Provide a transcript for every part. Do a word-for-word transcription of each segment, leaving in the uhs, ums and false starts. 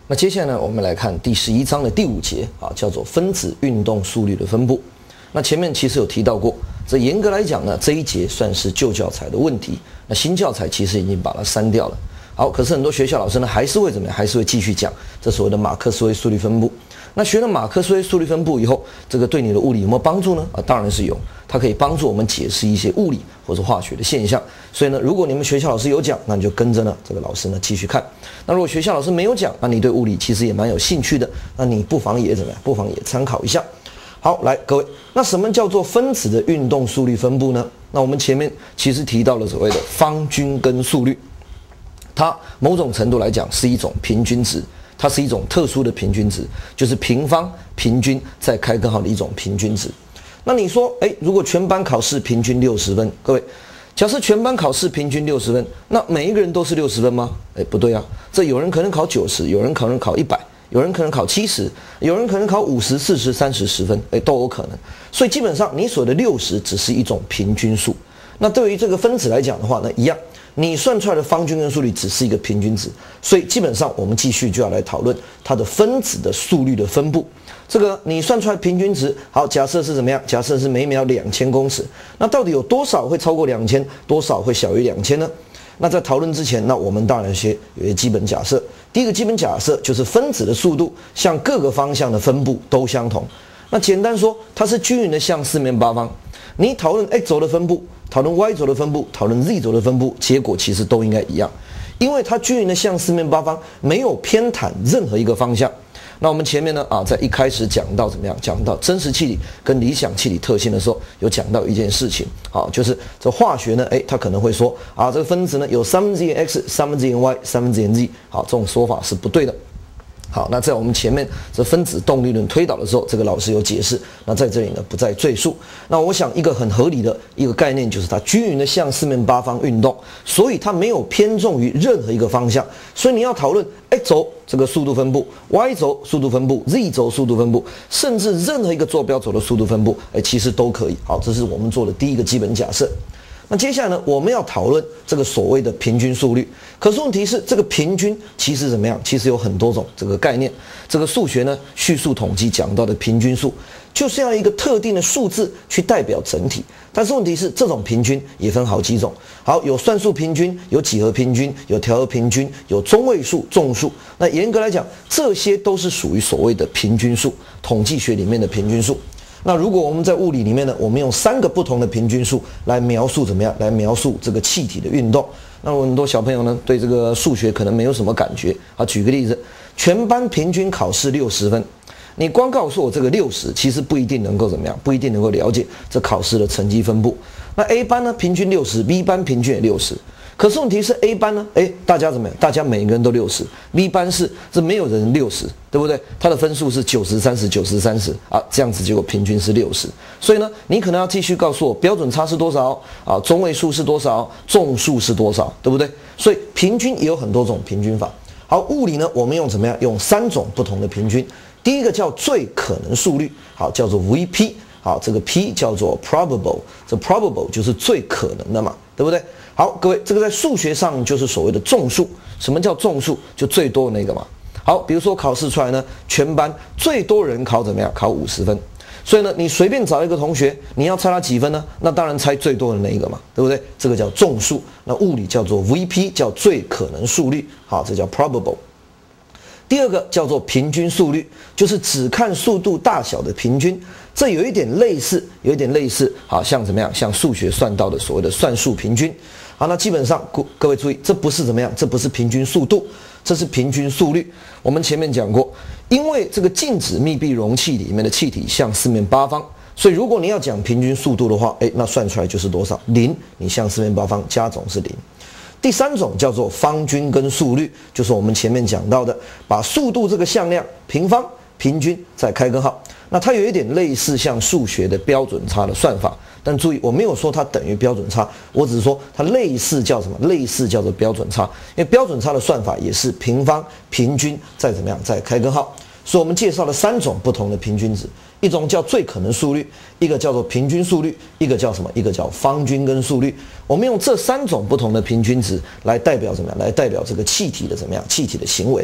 那接下来呢，我们来看第十一章的第五节啊，叫做分子运动速率的分布。那前面其实有提到过，这严格来讲呢，这一节算是旧教材的问题，那新教材其实已经把它删掉了。好，可是很多学校老师呢，还是会怎么样？还是会继续讲这所谓的马克思韦速率分布。那学了马克思韦速率分布以后，这个对你的物理有没有帮助呢？啊，当然是有，它可以帮助我们解释一些物理或者化学的现象。所以呢，如果你们学校老师有讲，那你就跟着呢这个老师呢继续看。那如果学校老师没有讲，那你对物理其实也蛮有兴趣的，那你不妨也怎么样？不妨也参考一下。好，来各位，那什么叫做分子的运动速率分布呢？那我们前面其实提到了所谓的方均根速率，它某种程度来讲是一种平均值。它是一种特殊的平均值，就是平方、平均再开根号的一种平均值。那你说，哎，如果全班考试平均六十分，各位，假设全班考试平均六十分，那每一个人都是六十分吗？哎，不对啊，这有人可能考九十，有人可能考一百，有人可能考七十，有人可能考五十、四十、三十、十分，哎，都有可能。所以基本上你所谓的六十只是一种平均数。那对于这个分子来讲的话呢，一样。你算出来的方均根速率只是一个平均值，所以基本上我们继续就要来讨论它的分子的速率的分布。这个你算出来平均值，好，假设是怎么样？假设是每秒两千公尺，那到底有多少会超过两千，多少会小于两千呢？那在讨论之前，那我们当然先有一些基本假设。第一个基本假设就是分子的速度向各个方向的分布都相同。那简单说，它是均匀的向四面八方。你讨论 x 轴的分布，讨论 y 轴的分布，讨论 z 轴的分布，结果其实都应该一样，因为它均匀的向四面八方，没有偏袒任何一个方向。那我们前面呢啊，在一开始讲到怎么样，讲到真实气体跟理想气体特性的时候，有讲到一件事情，好，就是这化学呢，哎，它可能会说啊，这个分子呢有三分之一 x， 三分之一 y， 三分之一 z， 好，这种说法是不对的。好，那在我们前面这分子动力论推导的时候，这个老师有解释，那在这里呢不再赘述。那我想一个很合理的一个概念就是它均匀的向四面八方运动，所以它没有偏重于任何一个方向。所以你要讨论 x 轴这个速度分布、y 轴速度分布、z 轴速度分布，甚至任何一个坐标轴的速度分布，哎，其实都可以。好，这是我们做的第一个基本假设。那接下来呢，我们要讨论这个所谓的平均速率。可是问题是，这个平均其实怎么样？其实有很多种这个概念。这个数学呢，叙述统计讲到的平均数，就是要一个特定的数字去代表整体。但是问题是，这种平均也分好几种。好，有算术平均，有几何平均，有调和平均，有中位数、众数。那严格来讲，这些都是属于所谓的平均数，统计学里面的平均数。那如果我们在物理里面呢，我们用三个不同的平均数来描述怎么样？来描述这个气体的运动。那很多小朋友呢，对这个数学可能没有什么感觉啊。举个例子，全班平均考试六十分，你光告诉我这个六十，其实不一定能够怎么样，不一定能够了解这考试的成绩分布。那 A 班呢，平均六十 ，B 班平均也六十。可是问题是 A 班呢？哎，大家怎么样？大家每个人都六十 ，B 班是这没有人六十，对不对？他的分数是九十三十九十三十啊，这样子结果平均是六十。所以呢，你可能要继续告诉我标准差是多少啊，中位数是多少，众数是多少，对不对？所以平均也有很多种平均法。好，物理呢，我们用怎么样？用三种不同的平均。第一个叫最可能速率，好，叫做 V P。好，这个 P 叫做 probable， 这 probable 就是最可能的嘛，对不对？好，各位，这个在数学上就是所谓的众数。什么叫众数？就最多的那个嘛。好，比如说考试出来呢，全班最多人考怎么样？考五十分。所以呢，你随便找一个同学，你要猜他几分呢？那当然猜最多的那一个嘛，对不对？这个叫众数。那物理叫做 V P， 叫最可能速率。好，这叫 probable。第二个叫做平均速率，就是只看速度大小的平均，这有一点类似，有一点类似，好像怎么样？像数学算到的所谓的算术平均。好，那基本上各位注意，这不是怎么样？这不是平均速度，这是平均速率。我们前面讲过，因为这个静止密闭容器里面的气体向四面八方，所以如果你要讲平均速度的话，哎，那算出来就是多少？零，你向四面八方加总是零。第三种叫做方均根速率，就是我们前面讲到的，把速度这个向量平方、平均再开根号。那它有一点类似像数学的标准差的算法，但注意我没有说它等于标准差，我只是说它类似叫什么？类似叫做标准差，因为标准差的算法也是平方、平均再怎么样再开根号。所以我们介绍了三种不同的平均值，一种叫最可能速率，一个叫做平均速率，一个叫什么？一个叫方均根速率。我们用这三种不同的平均值来代表怎么样？来代表这个气体的怎么样？气体的行为。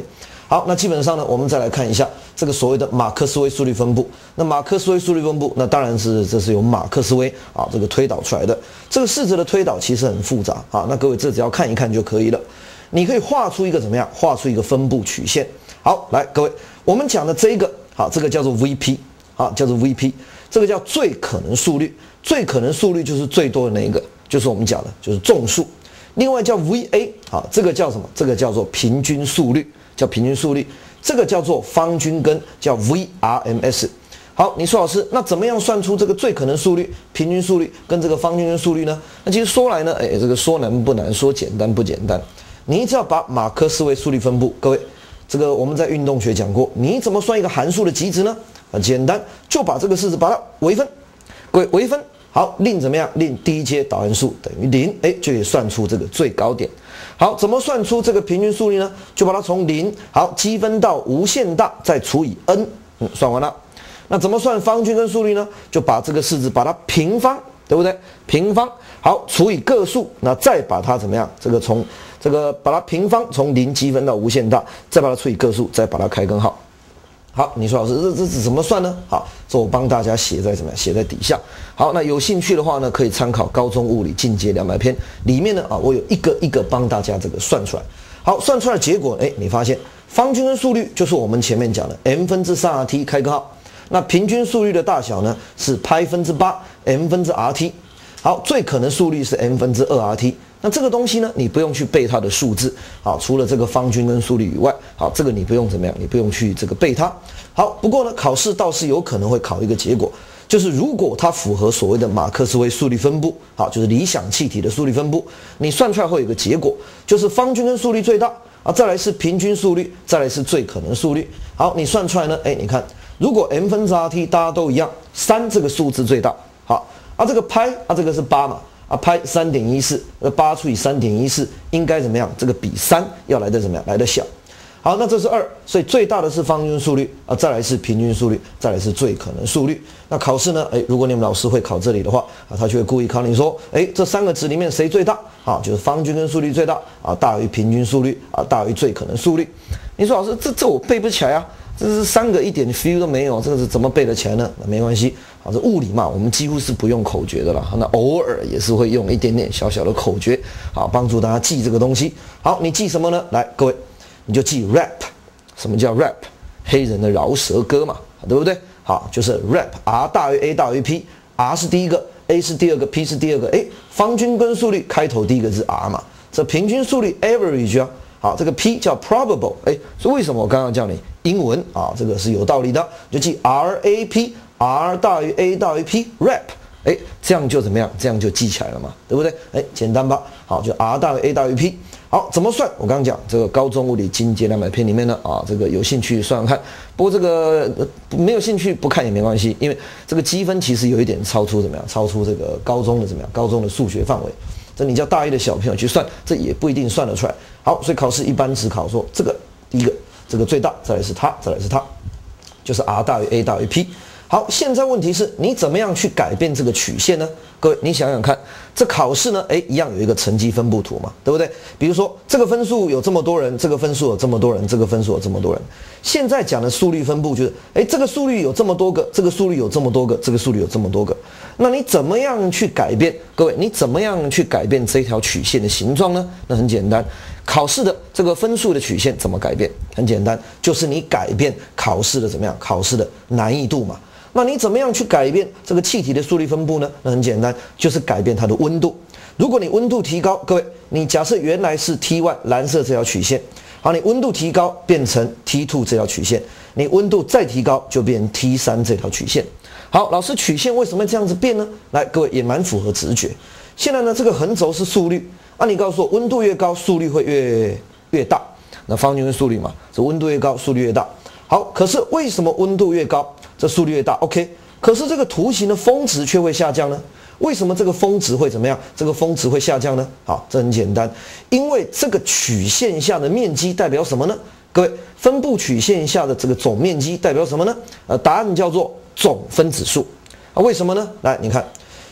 好，那基本上呢，我们再来看一下这个所谓的马克思韦速率分布。那马克思韦速率分布，那当然是这是由马克思韦啊这个推导出来的。这个式子的推导其实很复杂啊，那各位这只要看一看就可以了。你可以画出一个怎么样？画出一个分布曲线。好，来各位，我们讲的这个好，这个叫做 V P 啊，叫做 V P， 这个叫最可能速率。最可能速率就是最多的那一个，就是我们讲的就是众数。另外叫 V A 啊，这个叫什么？这个叫做平均速率。叫平均速率，这个叫做方均根，叫 V R M S。好，你说老师，那怎么样算出这个最可能速率、平均速率跟这个方均根速率呢？那其实说来呢，哎，这个说难不难，说简单不简单。你只要把马克思韦速率分布，各位，这个我们在运动学讲过，你怎么算一个函数的极值呢？很简单，就把这个式子把它微分，各位微分。好，令怎么样？令第一阶导函数等于零，哎，就可以算出这个最高点。好，怎么算出这个平均速率呢？就把它从零好积分到无限大，再除以 n， 嗯，算完了。那怎么算方均根速率呢？就把这个式子把它平方，对不对？平方好除以个数，那再把它怎么样？这个从这个把它平方，从零积分到无限大，再把它除以个数，再把它开根号。好，你说老师这这这怎么算呢？好，这我帮大家写在怎么样？写在底下。好，那有兴趣的话呢，可以参考高中物理进阶两百篇里面呢啊，我有一个一个帮大家这个算出来。好，算出来的结果，哎，你发现方均根速率就是我们前面讲的 m 分之三 R T 开根号，那平均速率的大小呢是派分之八 m 分之 R T。好，最可能速率是 m 分之二 R T。那这个东西呢，你不用去背它的数字，好，除了这个方均根速率以外，好，这个你不用怎么样，你不用去这个背它。好，不过呢，考试倒是有可能会考一个结果，就是如果它符合所谓的马克思韦速率分布，好，就是理想气体的速率分布，你算出来会有一个结果，就是方均根速率最大啊，再来是平均速率，再来是最可能速率。好，你算出来呢，哎，你看，如果 m 分之 R T 大家都一样，三这个数字最大，好，啊这个派啊这个是八嘛。啊，派 三点一四，呃，八除以 三点一四 应该怎么样？这个比三要来的怎么样？来的小。好，那这是二，所以最大的是方均速率啊，再来是平均速率，再来是最可能速率。那考试呢？哎，如果你们老师会考这里的话啊，他就会故意考你说，哎，这三个值里面谁最大？啊，就是方均根速率最大啊，大于平均速率啊，大于最可能速率。你说老师，这这我背不起来啊，这是三个一点 feel 都没有，这个是怎么背得起来呢？那没关系。好，这物理嘛，我们几乎是不用口诀的啦。那偶尔也是会用一点点小小的口诀，好，帮助大家记这个东西。好，你记什么呢？来，各位，你就记 rap。什么叫 rap？ 黑人的饶舌歌嘛，对不对？好，就是 rap，r 大于 a 大于 p，r 是第一个 ，a 是第二个 ，p 是第二个。哎，方均根速率开头第一个是 r 嘛，这平均速率 average 啊。好，这个 p 叫 probable。哎，所以为什么我刚刚叫你英文啊？这个是有道理的，就记 r a p。R 大于 A 大于 P，rap， 哎，这样就怎么样？这样就记起来了嘛，对不对？哎，简单吧？好，就 R 大于 A 大于 P。好，怎么算？我刚刚讲这个高中物理进阶两百篇里面呢，啊，这个有兴趣算算看。不过这个、呃、没有兴趣不看也没关系，因为这个积分其实有一点超出怎么样？超出这个高中的怎么样？高中的数学范围。这你叫大一的小朋友去算，这也不一定算得出来。好，所以考试一般只考说这个第一个，这个最大，再来是它，再来是它，就是 R 大于 A 大于 P。好，现在问题是你怎么样去改变这个曲线呢？各位，你想想看，这考试呢，哎，一样有一个成绩分布图嘛，对不对？比如说这个分数有这么多人，这个分数有这么多人，这个分数有这么多人。现在讲的速率分布就是，哎，这个速率有这么多个，这个速率有这么多个，这个速率有这么多个。那你怎么样去改变？各位，你怎么样去改变这条曲线的形状呢？那很简单，考试的这个分数的曲线怎么改变？很简单，就是你改变考试的怎么样？考试的难易度嘛。那你怎么样去改变这个气体的速率分布呢？那很简单，就是改变它的温度。如果你温度提高，各位，你假设原来是 T 一 蓝色这条曲线，好，你温度提高变成 T 二 这条曲线，你温度再提高就变 T 三 这条曲线。好，老师，曲线为什么这样子变呢？来，各位也蛮符合直觉。现在呢，这个横轴是速率，啊，你告诉我，温度越高，速率会越越大。那方均根速率嘛，这温度越高，速率越大。好，可是为什么温度越高，这速率越大 ？OK， 可是这个图形的峰值却会下降呢？为什么这个峰值会怎么样？这个峰值会下降呢？好，这很简单，因为这个曲线下的面积代表什么呢？各位，分布曲线下的这个总面积代表什么呢？呃，答案叫做总分子数啊。为什么呢？来，你看，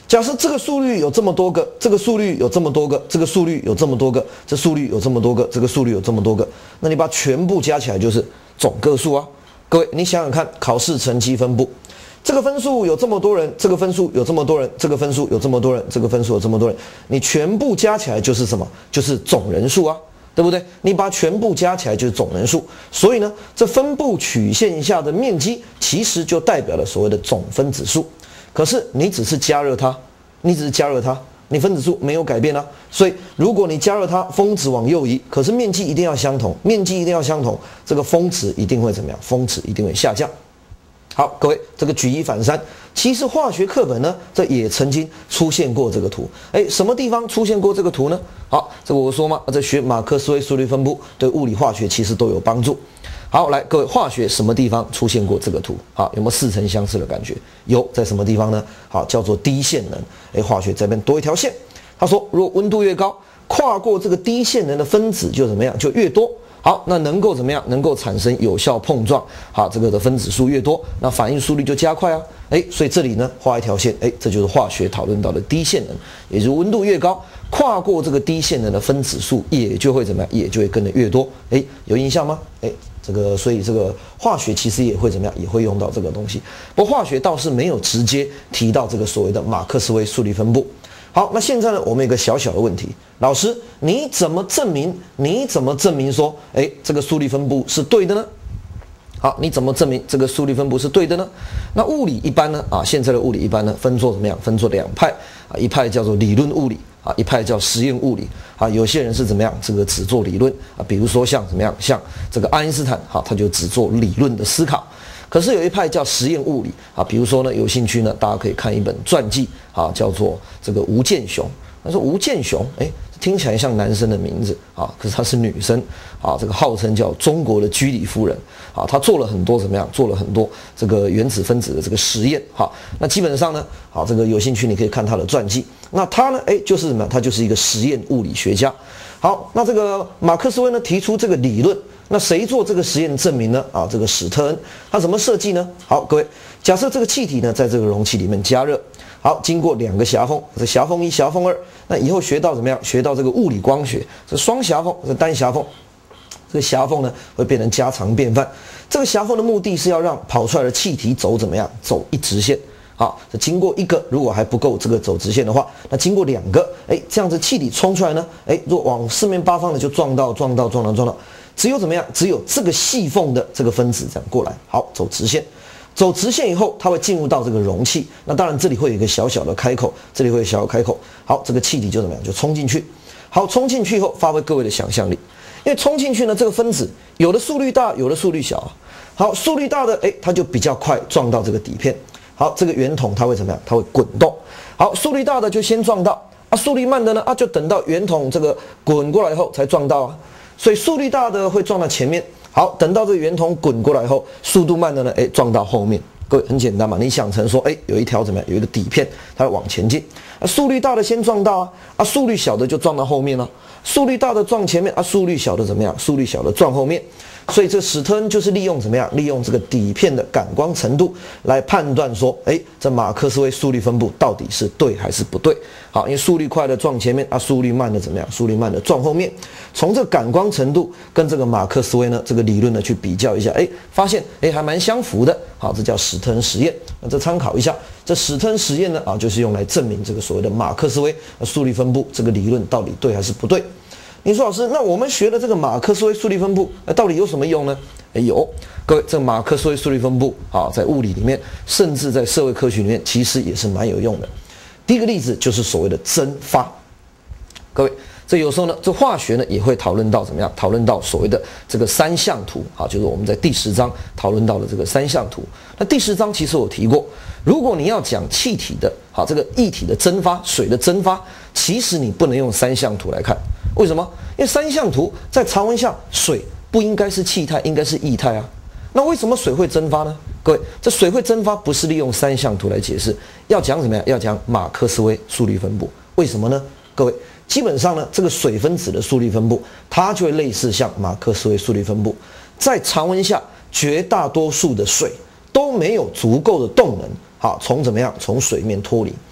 假设这个速率有这么多个，这个速率有这么多个，这个速率有这么多个，这速率有这么多个，这个速率有这么多个，那你把全部加起来就是总个数啊。各位，你想想看，考试成绩分布。这个分数有这么多人，这个分数有这么多人，这个分数有这么多人，这个分数有这么多人，你全部加起来就是什么？就是总人数啊，对不对？你把全部加起来就是总人数，所以呢，这分布曲线下的面积其实就代表了所谓的总分子数。可是你只是加热它，你只是加热它，你分子数没有改变啊。所以如果你加热它，峰值往右移，可是面积一定要相同，面积一定要相同，这个峰值一定会怎么样？峰值一定会下降。好，各位，这个举一反三，其实化学课本呢，这也曾经出现过这个图。哎，什么地方出现过这个图呢？好，这个我说嘛，这学马克思韦速率分布对物理化学其实都有帮助。好，来，各位，化学什么地方出现过这个图？好，有没有似曾相识的感觉？有，在什么地方呢？好，叫做低线能。哎，化学这边多一条线。他说，如果温度越高，跨过这个低线能的分子就怎么样？就越多。好，那能够怎么样？能够产生有效碰撞，好，这个的分子数越多，那反应速率就加快啊。哎，所以这里呢画一条线，哎，这就是化学讨论到的低线能，也就是温度越高，跨过这个低线能的分子数也就会怎么样？也就会跟得越多。哎，有印象吗？哎，这个所以这个化学其实也会怎么样？也会用到这个东西。不过化学倒是没有直接提到这个所谓的马克思韦速率分布。好，那现在呢，我们有一个小小的问题，老师，你怎么证明？你怎么证明说，哎，这个速率分布是对的呢？好，你怎么证明这个速率分布是对的呢？那物理一般呢，啊，现在的物理一般呢，分作怎么样？分作两派啊，一派叫做理论物理啊，一派叫实验物理啊。有些人是怎么样？这个只做理论啊，比如说像怎么样？像这个爱因斯坦，好，他就只做理论的思考。可是有一派叫实验物理啊，比如说呢，有兴趣呢，大家可以看一本传记啊，叫做这个吴健雄。他说吴健雄，哎，听起来像男生的名字啊，可是她是女生啊，这个号称叫中国的居里夫人啊，她做了很多怎么样？做了很多这个原子分子的这个实验哈。那基本上呢，好，这个有兴趣你可以看她的传记。那她呢，哎，就是什么？她就是一个实验物理学家。好，那这个马克思韦呢提出这个理论。那谁做这个实验证明呢？啊，这个史特恩，他怎么设计呢？好，各位，假设这个气体呢在这个容器里面加热，好，经过两个狭缝，这狭缝一、狭缝二，那以后学到怎么样？学到这个物理光学，这双狭缝，这单狭缝，这个狭缝呢会变成家常便饭。这个狭缝的目的是要让跑出来的气体走怎么样？走一直线。好，这经过一个，如果还不够这个走直线的话，那经过两个，哎，这样子气体冲出来呢，哎，若往四面八方的就撞到撞到撞到撞到。只有怎么样？只有这个细缝的这个分子这样过来，好，走直线，走直线以后，它会进入到这个容器。那当然这里会有一个小小的开口，这里会有小小开口。好，这个气体就怎么样？就冲进去。好，冲进去以后，发挥各位的想象力，因为冲进去呢，这个分子有的速率大，有的速率小。好，速率大的，哎，它就比较快撞到这个底片。好，这个圆筒它会怎么样？它会滚动。好，速率大的就先撞到啊，速率慢的呢啊，就等到圆筒这个滚过来以后才撞到啊。所以速率大的会撞到前面，好，等到这个圆筒滚过来后，速度慢的呢，哎，撞到后面。各位很简单嘛，你想成说，哎，有一条怎么样，有一个底片，它会往前进，啊，速率大的先撞到啊，啊，速率小的就撞到后面了，速率大的撞前面，啊，速率小的怎么样？速率小的撞后面。所以这史特恩就是利用怎么样？利用这个底片的感光程度来判断说，哎，这马克思韦速率分布到底是对还是不对？好，因为速率快的撞前面啊，速率慢的怎么样？速率慢的撞后面。从这个感光程度跟这个马克思韦呢这个理论呢去比较一下，哎，发现哎还蛮相符的。好，这叫史特恩实验。那这参考一下，这史特恩实验呢啊，就是用来证明这个所谓的马克思韦速率分布这个理论到底对还是不对。你说老师，那我们学的这个马克思韦速率分布，那到底有什么用呢？哎，有，各位，这个马克思韦速率分布啊，在物理里面，甚至在社会科学里面，其实也是蛮有用的。第一个例子就是所谓的蒸发。各位，这有时候呢，这化学呢也会讨论到怎么样？讨论到所谓的这个三象图啊，就是我们在第十章讨论到的这个三象图。那第十章其实我提过，如果你要讲气体的，好，这个液体的蒸发、水的蒸发，其实你不能用三象图来看。为什么？因为三象图在常温下，水不应该是气态，应该是液态啊。那为什么水会蒸发呢？各位，这水会蒸发不是利用三象图来解释，要讲什么呀？要讲马克思韦速率分布。为什么呢？各位，基本上呢，这个水分子的速率分布，它就会类似像马克思韦速率分布。在常温下，绝大多数的水都没有足够的动能，好，从怎么样？从水面脱离。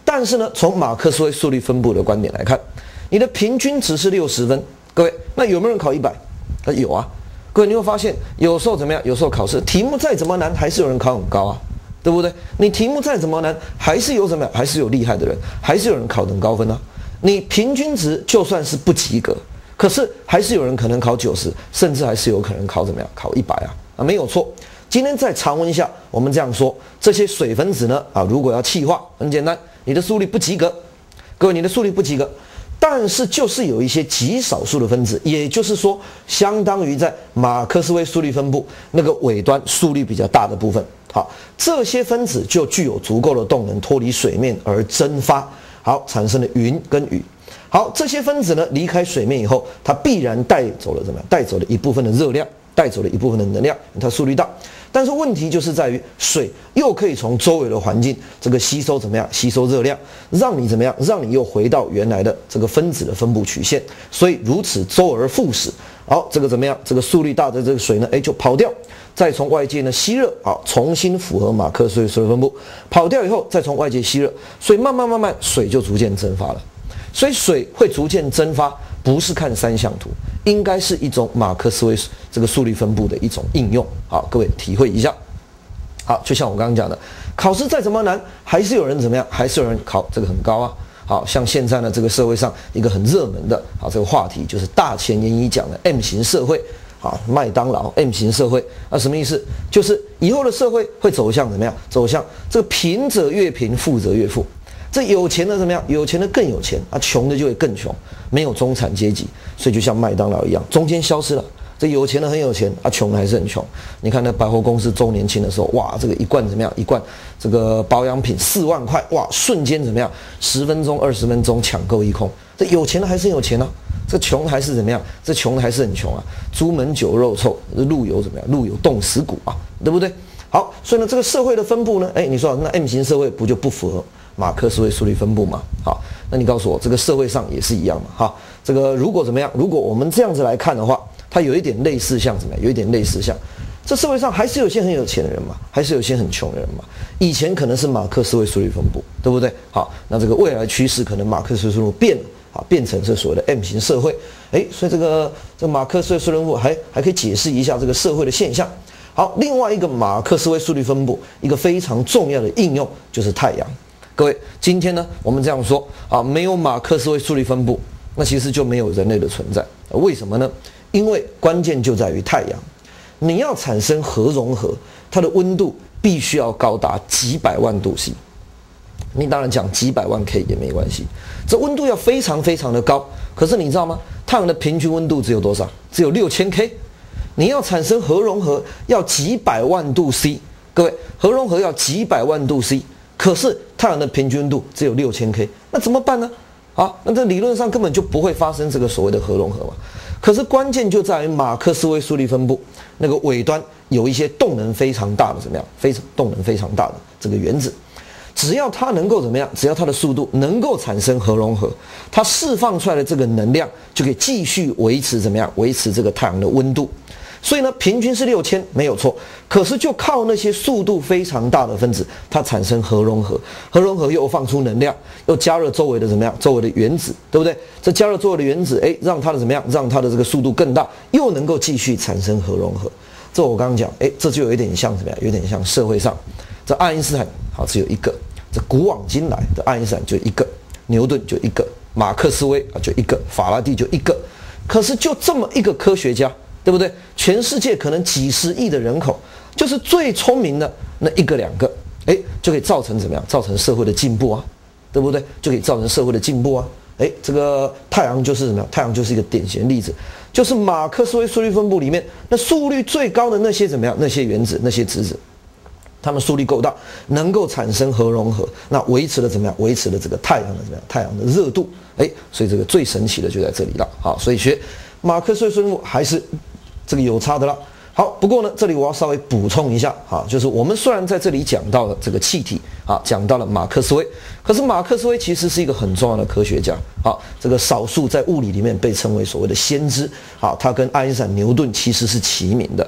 但是呢，从马克思韦速率分布的观点来看，你的平均值是六十分，各位，那有没有人考一百？呃，有啊。各位，你会发现有时候怎么样？有时候考试题目再怎么难，还是有人考很高啊，对不对？你题目再怎么难，还是有怎么样？还是有厉害的人，还是有人考得很高分啊。你平均值就算是不及格，可是还是有人可能考九十，甚至还是有可能考怎么样？考一百啊，啊，没有错。今天在常温下，我们这样说，这些水分子呢，啊，如果要气化，很简单，你的速率不及格，各位，你的速率不及格。但是就是有一些极少数的分子，也就是说，相当于在马克思韦速率分布那个尾端速率比较大的部分，好，这些分子就具有足够的动能脱离水面而蒸发，好，产生了云跟雨。好，这些分子呢离开水面以后，它必然带走了怎么样？带走了一部分的热量，带走了一部分的能量，它速率大。但是问题就是在于水又可以从周围的环境这个吸收怎么样？吸收热量，让你怎么样？让你又回到原来的这个分子的分布曲线。所以如此周而复始。好，这个怎么样？这个速率大的这个水呢，哎，就跑掉，再从外界呢吸热，好，重新符合马克思韦速率分布。跑掉以后，再从外界吸热，所以慢慢慢慢水就逐渐蒸发了。所以水会逐渐蒸发，不是看三项图，应该是一种马克思韦这个速率分布的一种应用。好，各位体会一下。好，就像我刚刚讲的，考试再怎么难，还是有人怎么样？还是有人考这个很高啊。好像现在呢，这个社会上一个很热门的啊这个话题，就是大前研一讲的 M 型社会。啊，麦当劳 M 型社会啊，什么意思？就是以后的社会会走向怎么样？走向这个贫者越贫，富者越富。这有钱的怎么样？有钱的更有钱啊，穷的就会更穷，没有中产阶级，所以就像麦当劳一样，中间消失了。这有钱的很有钱啊，穷的还是很穷。你看那百货公司周年庆的时候，哇，这个一罐怎么样？一罐这个保养品四万块，哇，瞬间怎么样？十分钟、二十分钟抢购一空。这有钱的还是很有钱啊，这穷的还是怎么样？这穷的还是很穷啊。朱门酒肉臭，路有怎么样？路有冻死骨啊，对不对？好，所以呢，这个社会的分布呢，哎，你说那 M 型社会不就不符合马克思韦速率分布嘛？好，那你告诉我，这个社会上也是一样嘛？哈，这个如果怎么样？如果我们这样子来看的话，它有一点类似像怎么样？有一点类似像，这社会上还是有些很有钱的人嘛，还是有些很穷的人嘛。以前可能是马克思韦速率分布，对不对？好，那这个未来趋势可能马克思韦速率变了，啊，变成是所谓的 M 型社会。哎，所以这个这个马克思韦速率分布还还可以解释一下这个社会的现象。好，另外一个马克思韦速率分布一个非常重要的应用就是太阳。各位，今天呢，我们这样说啊，没有马克思韦速率分布，那其实就没有人类的存在。为什么呢？因为关键就在于太阳，你要产生核融合，它的温度必须要高达几百万度 C。你当然讲几百万 K 也没关系，这温度要非常非常的高。可是你知道吗？太阳的平均温度只有多少？只有六千 K。你要产生核融合要几百万度 C。各位，核融合要几百万度 C， 可是太阳的平均温度只有六千 K， 那怎么办呢？啊，那这理论上根本就不会发生这个所谓的核融合嘛。可是关键就在于马克思韦速率分布那个尾端有一些动能非常大的怎么样？非常动能非常大的这个原子，只要它能够怎么样？只要它的速度能够产生核融合，它释放出来的这个能量就可以继续维持怎么样？维持这个太阳的温度。所以呢，平均是六千没有错，可是就靠那些速度非常大的分子，它产生核融合，核融合又放出能量，又加热周围的怎么样？周围的原子，对不对？这加热周围的原子，哎，让它的怎么样？让它的这个速度更大，又能够继续产生核融合。这我刚刚讲，哎，这就有一点像怎么样？有点像社会上，这爱因斯坦好只有一个，这古往今来的爱因斯坦就一个，牛顿就一个，马克思韦啊就一个，法拉第就一个，可是就这么一个科学家。对不对？全世界可能几十亿的人口，就是最聪明的那一个两个，哎，就可以造成怎么样？造成社会的进步啊，对不对？就可以造成社会的进步啊。哎，这个太阳就是什么？太阳就是一个典型例子，就是马克思韦速率分布里面那速率最高的那些怎么样？那些原子、那些质子，它们速率够大，能够产生核融合，那维持了怎么样？维持了这个太阳的怎么样？太阳的热度。哎，所以这个最神奇的就在这里了。好，所以学马克思韦速率分布还是这个有差的啦。好，不过呢，这里我要稍微补充一下啊，就是我们虽然在这里讲到了这个气体啊，讲到了马克思韦，可是马克思韦其实是一个很重要的科学家啊，这个少数在物理里面被称为所谓的先知啊，他跟爱因斯坦、牛顿其实是齐名的。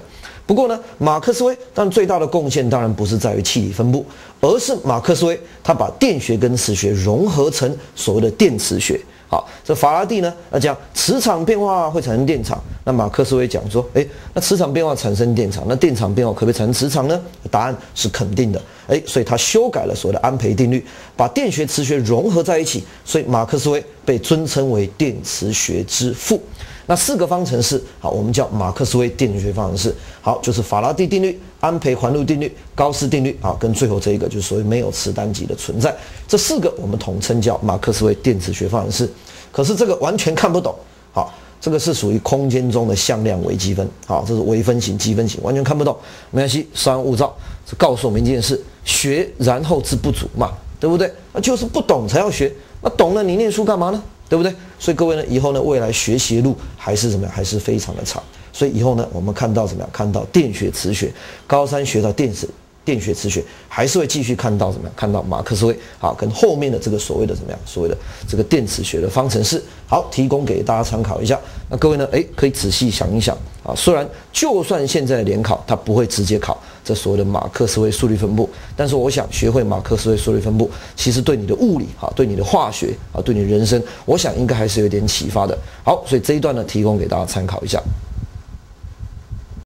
不过呢，马克思韦但最大的贡献当然不是在于气体分布，而是马克思韦他把电学跟磁学融合成所谓的电磁学。好，这法拉第呢，那讲磁场变化会产生电场，那马克思韦讲说，哎，那磁场变化产生电场，那电场变化可不可以产生磁场呢？答案是肯定的。哎，所以他修改了所谓的安培定律，把电学、磁学融合在一起，所以马克思韦被尊称为电磁学之父。那四个方程式，好，我们叫马克思韦电磁学方程式。好，就是法拉第定律、安培环路定律、高斯定律，好，跟最后这一个就是所谓没有磁单极的存在。这四个我们统称叫马克思韦电磁学方程式。可是这个完全看不懂，好，这个是属于空间中的向量微积分，好，这是微分型、积分型，完全看不懂，没关系，稍安勿躁。这告诉我们一件事：学然后知不足嘛，对不对？那就是不懂才要学，那懂了你念书干嘛呢？对不对？所以各位呢，以后呢，未来学习的路还是怎么样，还是非常的长。所以以后呢，我们看到怎么样，看到电学、磁学，高三学到电子。电学、磁学还是会继续看到怎么样？看到马克思韦好，跟后面的这个所谓的怎么样？所谓的这个电磁学的方程式，好，提供给大家参考一下。那各位呢，哎，可以仔细想一想啊。虽然就算现在的联考它不会直接考这所谓的马克思韦速率分布，但是我想学会马克思韦速率分布，其实对你的物理啊，对你的化学啊，对你的人生，我想应该还是有点启发的。好，所以这一段呢，提供给大家参考一下。